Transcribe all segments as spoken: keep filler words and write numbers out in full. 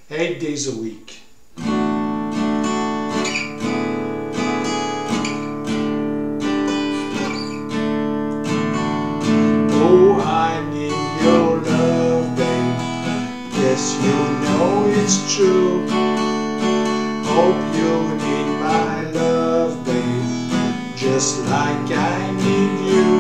eight days a week. Oh, I need your love, babe. Yes, you know it's true. Hope you need my love, babe, just like I need you.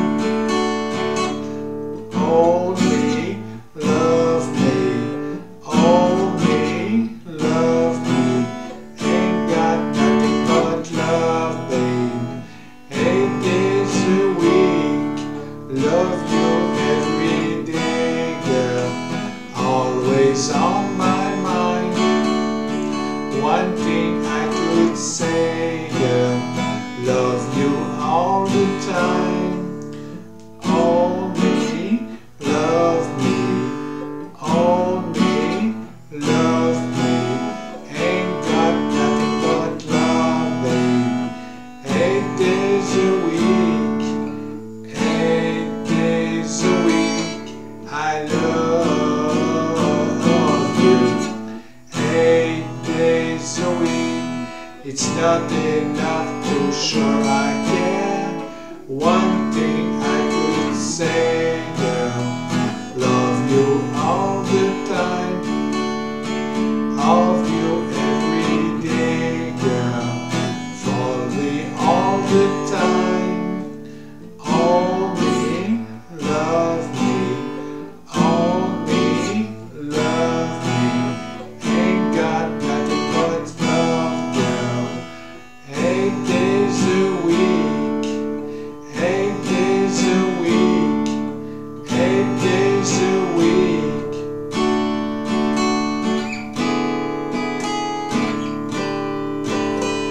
Hold me, love me, hold me, love me. Ain't got nothing but love, babe. Eight days a week, love you every day, girl. Always on my mind. One thing I could say, girl, love you all the time. Hold me, love me, hold me, love me. Ain't got nothing but love, babe. Eight days a week, eight days a week, I love you. Eight days a week, it's not enough to sure I care. One thing I could say, girl, love you all the time. Love you every day, girl, for me all the time. Hold me, love me, hold me, love me. Ain't got nothing but love, girl. Eight days a week, eight days a week, eight days a week.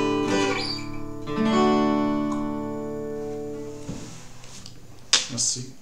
Merci.